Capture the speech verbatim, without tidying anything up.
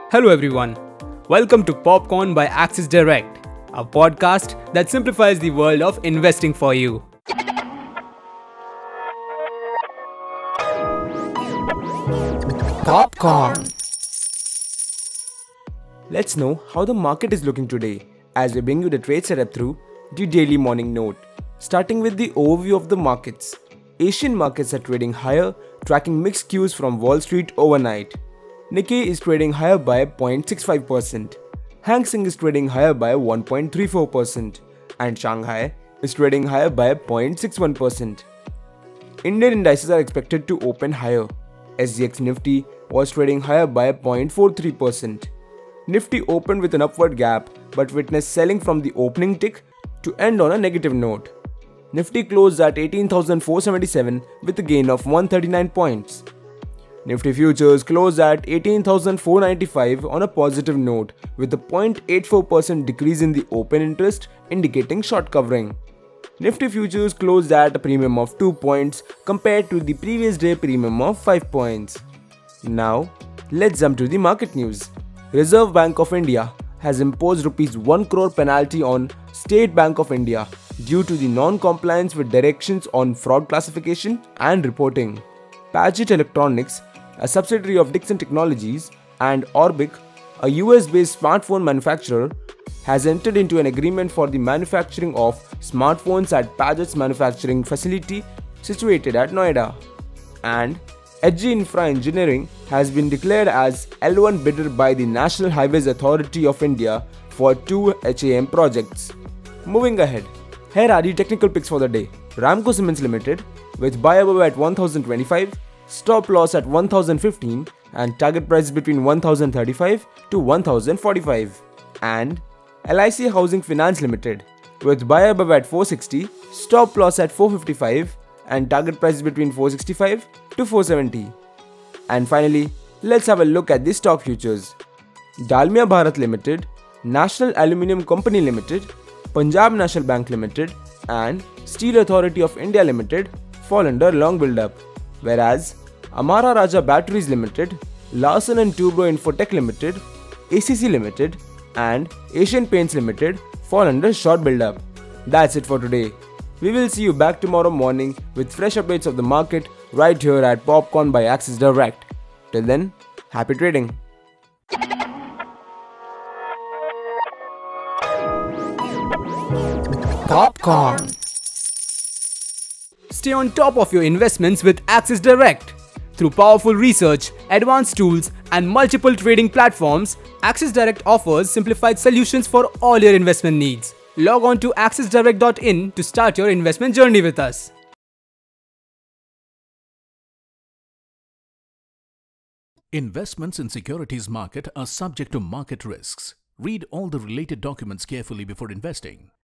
Hello everyone. Welcome to Popcorn by Axis Direct, a podcast that simplifies the world of investing for you. Popcorn. Let's know how the market is looking today as we bring you the trade setup through the daily morning note. Starting with the overview of the markets. Asian markets are trading higher, tracking mixed cues from Wall Street overnight. Nikkei is trading higher by zero point six five percent. Hang Seng is trading higher by one point three four percent and Shanghai is trading higher by zero point six one percent. Indian indices are expected to open higher. S G X Nifty was trading higher by zero point four three percent. Nifty opened with an upward gap but witnessed selling from the opening tick to end on a negative note. Nifty closed at eighteen thousand four hundred seventy-seven with a gain of one hundred thirty-nine points. Nifty futures closed at eighteen thousand four hundred ninety-five on a positive note with a zero point eight four percent decrease in the open interest indicating short covering. Nifty futures closed at a premium of two points compared to the previous day premium of five points. Now, let's jump to the market news. Reserve Bank of India has imposed rupees one crore penalty on State Bank of India due to the non-compliance with directions on fraud classification and reporting. Paget Electronics, a subsidiary of Dixon Technologies, and Orbic, a U S-based smartphone manufacturer, has entered into an agreement for the manufacturing of smartphones at Paget's manufacturing facility situated at Noida. And H G Infra Engineering has been declared as L one bidder by the National Highways Authority of India for two H A M projects. Moving ahead, here are the technical picks for the day. Ramco Cements Limited with buy above at one thousand twenty-five, stop loss at one thousand fifteen and target price between one thousand thirty-five to one thousand forty-five. And L I C Housing Finance Limited with buy above at four sixty, stop loss at four fifty-five and target price between four sixty-five to four seventy. And finally, let's have a look at the stock futures. Dalmia Bharat Limited, National Aluminium Company Limited, Punjab National Bank Limited and Steel Authority of India Limited fall under long build-up, whereas Amara Raja Batteries Limited, Larsen and Toubro Infotech Limited, A C C Limited and Asian Paints Limited fall under short build-up. That's it for today. We will see you back tomorrow morning with fresh updates of the market right here at Popcorn by Axis Direct. Till then, happy trading. Popcorn. Stay on top of your investments with Axis Direct. Through powerful research, advanced tools, and multiple trading platforms, Axis Direct offers simplified solutions for all your investment needs. Log on to axis direct dot in to start your investment journey with us. Investments in securities market are subject to market risks. Read all the related documents carefully before investing.